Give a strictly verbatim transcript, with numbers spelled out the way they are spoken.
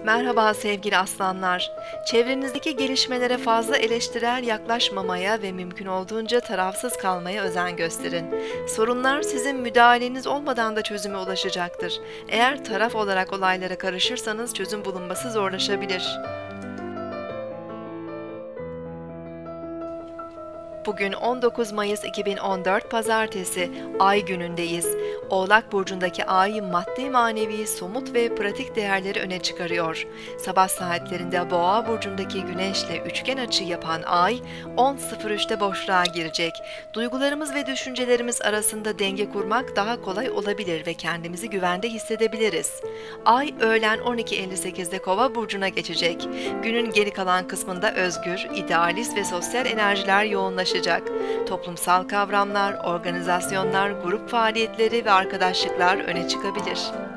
Merhaba sevgili aslanlar. Çevrenizdeki gelişmelere fazla eleştirel yaklaşmamaya ve mümkün olduğunca tarafsız kalmaya özen gösterin. Sorunlar sizin müdahaleniz olmadan da çözüme ulaşacaktır. Eğer taraf olarak olaylara karışırsanız çözüm bulunması zorlaşabilir. Bugün on dokuz Mayıs iki bin on dört Pazartesi, Ay günündeyiz. Oğlak burcundaki Ay, maddi manevi, somut ve pratik değerleri öne çıkarıyor. Sabah saatlerinde Boğa burcundaki Güneş'le üçgen açı yapan Ay, on sıfır üçte boşluğa girecek. Duygularımız ve düşüncelerimiz arasında denge kurmak daha kolay olabilir ve kendimizi güvende hissedebiliriz. Ay, öğlen on iki elli sekizde Kova burcuna geçecek. Günün geri kalan kısmında özgür, idealist ve sosyal enerjiler yoğunlaşacak. Toplumsal kavramlar, organizasyonlar, grup faaliyetleri ve arkadaşlıklar öne çıkabilir.